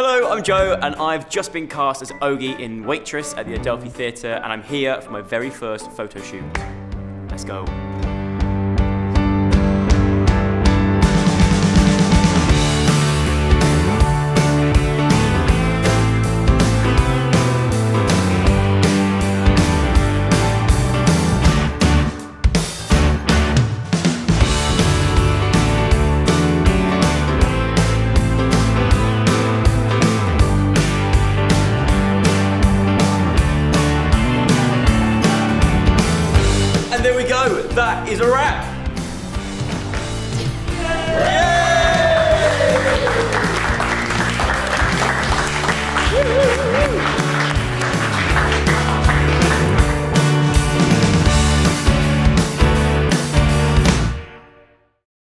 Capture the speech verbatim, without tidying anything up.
Hello, I'm Joe, and I've just been cast as Ogie in Waitress at the Adelphi Theatre, and I'm here for my very first photo shoot. Let's go.